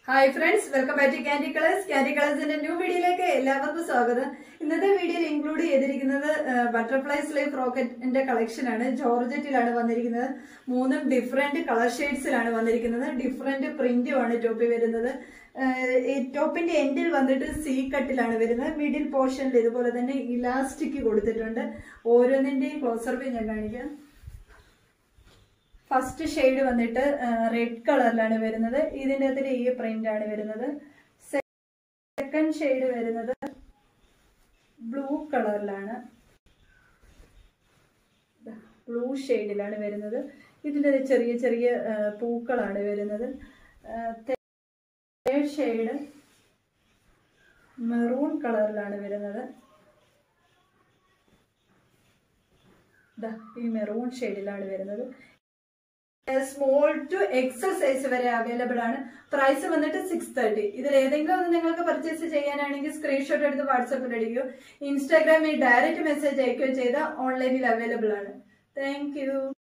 Hi friends, welcome back to Candy Colors. Candy Colors in a new video like എല്ലാവർക്കും സ്വാഗതം. ഇന്നത്തെ വീഡിയോയിൽ include ചെയ്തിരിക്കുന്നത് ബട്ടർഫ്ലൈ സ്ലൈവ് റോക്കറ്റിന്റെ കളക്ഷൻ ആണ്. ജോർജറ്റിലാണ് വന്നിരിക്കുന്നത്. മൂന്നും ഡിഫറെന്റ് കളർ ഷെയ്ഡ്സിലാണ് വന്നിരിക്കുന്നത്. ഡിഫറെന്റ് പ്രിന്റും ആണ് ടോപ്പിൽ വരുന്നത്. ഈ ടോപ്പിന്റെ എൻഡിൽ വന്നിട്ട് സി കട്ടിലാണ് വരുന്നത്. മിഡിൽ പോർഷനിൽ ഇതുപോലെ തന്നെ ഇലാസ്റ്റിക് കൊടുത്തിട്ടുണ്ട്. ഓരോന്നിന്റെയും ക്ലോസർ വ്യൂ ഞാൻ കാണിക്കാം. ഫസ്റ്റ് ഷെയ്ഡ് വന്നിട്ട് റെഡ് കളറിലാണ് വരുന്നത്. ഇതിൻ്റെ അകത്തിൽ ഈ പ്രിന്റ് ആണ് വരുന്നത്. സെക്കൻഡ് ഷെയ്ഡ് വരുന്നത് ബ്ലൂ കളറിലാണ്, ബ്ലൂ ഷെയ്ഡിലാണ് വരുന്നത്. ഇതിൻ്റെ ചെറിയ ചെറിയ പൂക്കളാണ് വരുന്നത്. തേർഡ് ഷെയ്ഡ് മെറൂൺ കളറിലാണ് വരുന്നത്. ഈ മെറൂൺ ഷെയ്ഡിലാണ് വരുന്നത്. സ്മോൾ ടു എക്സൽ സൈസ് വരെ അവൈലബിൾ ആണ്. പ്രൈസ് വന്നിട്ട് 630. ഇതിൽ ഏതെങ്കിലും ഒന്ന് നിങ്ങൾക്ക് പർച്ചേസ് ചെയ്യാനാണെങ്കിൽ സ്ക്രീൻഷോട്ട് എടുത്ത് വാട്സാപ്പിൽ അടിക്കുകയോ ഇൻസ്റ്റാഗ്രാമിൽ ഡയറക്റ്റ് മെസ്സേജ് അയക്കുകയോ ചെയ്താൽ ഓൺലൈനിൽ അവൈലബിൾ ആണ്. Thank U.